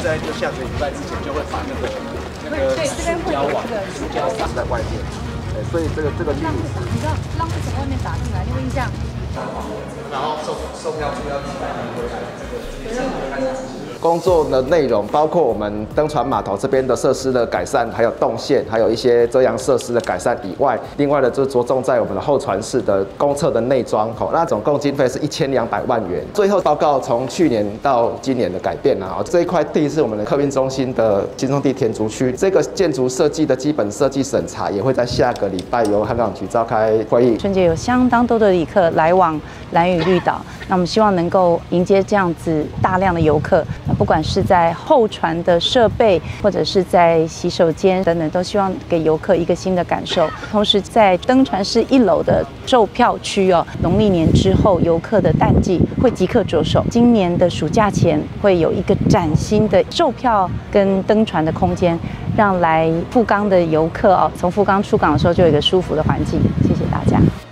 在就下个礼拜之前就会把那个塑胶网、塑胶撒在外面，所以这个利益， 你知道浪是从外面打进来，你有印象？ 然后售票处要寄来回来，这个开始。 工作的内容包括我们登船码头这边的设施的改善，还有动线，还有一些遮阳设施的改善以外，另外的就着重在我们的候船室的公厕的内装，那总共经费是1200万元。最后报告从去年到今年的改变啊，这一块地是我们的客运中心的金钟地田竹区，这个建筑设计的基本设计审查也会在下个礼拜由航港局召开会议。 春节有相当多的旅客来往兰屿绿岛，那我们希望能够迎接这样子大量的游客。 不管是在候船的设备，或者是在洗手间等等，都希望给游客一个新的感受。同时，在登船室1楼的售票区哦，农历年之后游客的淡季会即刻着手。今年的暑假前会有一个崭新的售票跟登船的空间，让来富冈的游客哦，从富冈出港的时候就有一个舒服的环境。谢谢大家。